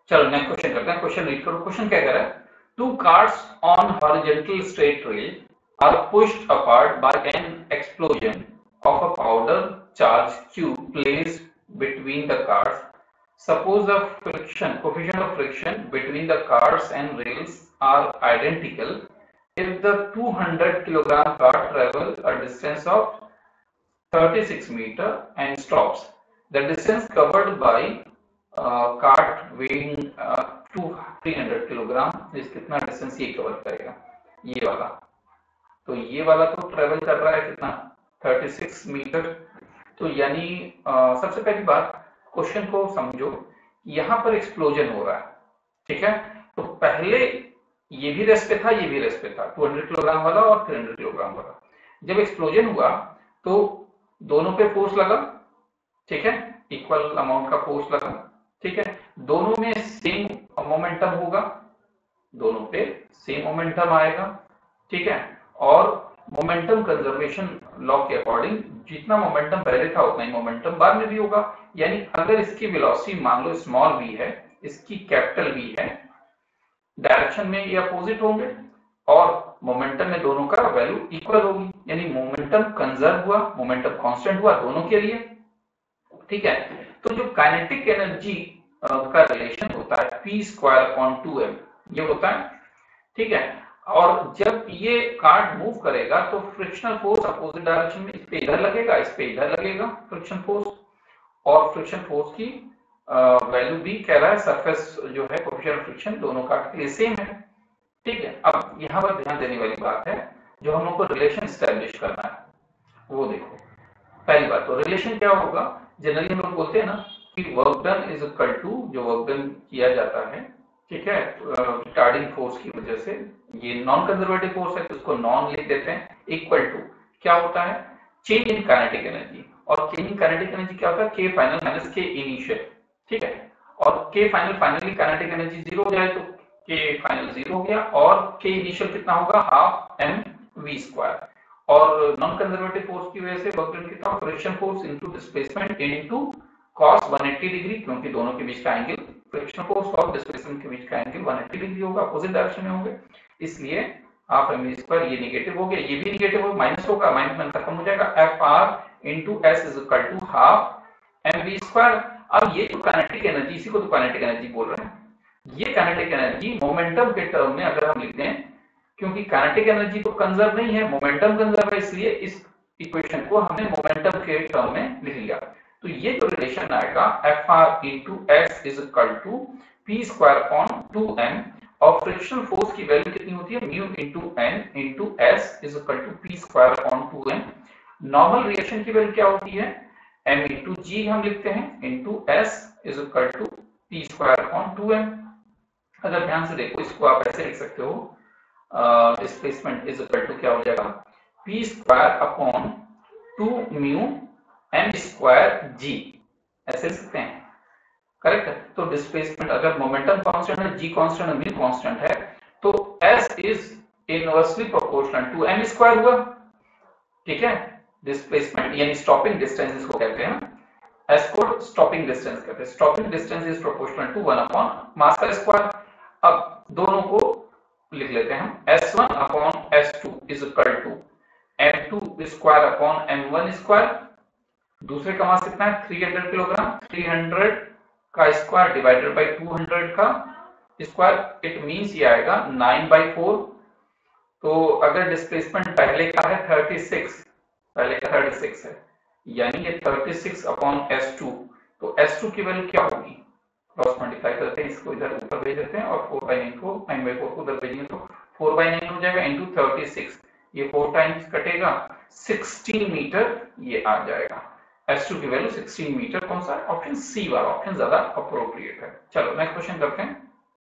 चलो next question करते हैं। क्वेश्चन रीड करो। क्वेश्चन क्या कह रहा है? Two cars on horizontal straight rail are pushed apart by an explosion of a powder charge Q placed between the cars. Suppose the friction coefficient of friction between the cars and rails are identical if the 200 kilogram car travels a distance of 36 meter and stops. The distance covered by cart weighing 300 kilogram इस कितना distance ये cover करेगा? ये वाला तो ये वाला तो ट्रेवल कर रहा है कितना 36 मीटर। तो यानी सबसे पहली बात क्वेश्चन को समझो, यहाँ पर एक्सप्लोजन हो रहा है, ठीक है। तो पहले ये भी रेस्ट पे था, ये भी रेस्ट पे था, 200 किलोग्राम वाला और 300 किलोग्राम वाला। जब एक्सप्लोजन हुआ तो दोनों पे फोर्स लगा, ठीक है, इक्वल अमाउंट का फोर्स लगा, ठीक है। दोनों में सेम मोमेंटम होगा, दोनों पे सेम मोमेंटम आएगा, ठीक है। और मोमेंटम कंजर्वेशन लॉ के अकॉर्डिंग जितना मोमेंटम पहले था उतना ही मोमेंटम बाद में भी होगा। यानी अगर इसकी वेलोसिटी मान लो स्मॉल v है, इसकी कैपिटल V है, डायरेक्शन में ये अपोजिट होंगे और मोमेंटम में दोनों का वैल्यू इक्वल होगी, यानी मोमेंटम कंजर्व हुआ, मोमेंटम कांस्टेंट हुआ दोनों के लिए, ठीक है। तो जो काइनेटिक एनर्जी का रिलेशन होता है p²/2m ये होता है, ठीक है। और जब ये कार्ड मूव करेगा तो फ्रिक्शनल फोर्स अपोजिट डायरेक्शन में, इस पे इधर लगेगा, इस पे इधर लगेगा फ्रिक्शन फोर्स, और फ्रिक्शन फोर्स की वैल्यू भी कह रहा है सरफेस जो है कोएफिशिएंट ऑफ फ्रिक्शन दोनों कार्ड के लिए सेम है, ठीक है। अब यहाँ पर ध्यान देने वाली बात है, जो हम लोग को रिलेशन स्टैब्लिश करना है वो देखो। पहली बात तो रिलेशन क्या होगा, जनरली हम लोग बोलते हैं ना कि work done is equal to, जो वर्क डन किया जाता है, ठीक है, रिटार्डिंग फोर्स की वजह से, ये नॉन कंजर्वेटिव फोर्स है तो इसको नॉन लिख देते हैं, इक्वल टू क्या होता है, चेंज इन काइनेटिक एनर्जी। और चेंज इन काइनेटिक एनर्जी क्या होता है, के फाइनल माइनस के इनिशियल, ठीक है। और के final finally kinetic energy zero हो जाए तो के फाइनल जीरो हो गया, और के इनिशियल कितना होगा, हाफ एम वी स्क्वायर। और नॉन कंजर्वेटिव फोर्स की वजह से वर्क डन कितना, friction force into displacement into cos 180 degree, क्योंकि दोनों के बीच का एंगल, फ्रिक्शन फोर्स और डिस्प्लेसमेंट के बीच का एंगल 180 डिग्री होगा, अपोजिट डायरेक्शन में होंगे, इसलिए हाफ एम वी स्क्वायर, ये नेगेटिव हो गया, ये भी नेगेटिव हो, माइनस होगा, माइनस में खत्म हो जाएगा, f r into s is equal to half m v square. अब ये जो काइनेटिक एनर्जी, इसी को तो काइनेटिक एनर्जी बोल रहे हैं, ये काइनेटिक एनर्जी मोमेंटम के टर्म में अगर हम लिखते हैं, क्योंकि काइनेटिक एनर्जी तो कंजर्व नहीं है, मोमेंटम कंजर्व है, इसलिए इस इक्वेशन को हमने मोमेंटम के टर्म में लिख लिया। तो ये जो रिलेशन आएगा f r into s is equal to p²/2m, और फ्रिक्शनल फोर्स की वैल्यू कितनी होती है, mu into n into s is equal to p²/2m। Normal reaction की वैल्यू क्या होती है, m इंटू जी हम लिखते हैं, into s is equal to p²/2m। अगर ध्यान से देखो इसको आप ऐसे लिख सकते हो, डिस्प्लेसमेंट इज इक्वल टू क्या हो जाएगा, p²/2 म्यू m स्क्वायर जी, ऐसे लिख सकते हैं, करेक्ट है। तो डिस्प्लेसमेंट अगर मोमेंटम कांस्टेंट है, जी कांस्टेंट है, म्यू कांस्टेंट है, तो s is inversely proportional to m square हुआ, ठीक है। डिस्प्लेसमेंट यानी स्टॉपिंग डिस्टेंस इसको कहते हैं, s को स्टॉपिंग डिस्टेंस कहते हैं, stopping distance is proportional to 1 upon mass का स्क्वायर। अब दोनों को लिख लेते हैं हम, s1 upon s2 is equal to m2 square upon m1 square, दूसरे का मास कितना है 300 किलोग्राम, 300 का स्क्वायर डिवाइडेड बाय 200 का स्क्वायर, इट मींस ये आएगा 9/4। तो अगर डिस्प्लेसमेंट पहले का है 36, पहले का 36 है, यानी ये 36 अपॉन s2, तो s2 की वैल्यू क्या होगी, क्रॉस मल्टीप्लाई करते हैं, इसको इधर ऊपर भेज देते हैं और 4/9 को 9/4 को उधर भेजेंगे तो 4/9 हो जाएगा इंटू 36, ये 4 टाइम्स कटेगा, 16 मीटर ये आ जाएगा। S2 की वैल्यू 16 मीटर, कौन सा ऑप्शन सी वाला ऑप्शन ज्यादा अप्रोप्रिएट है। चलो नेक्स्ट क्वेश्चन करते हैं।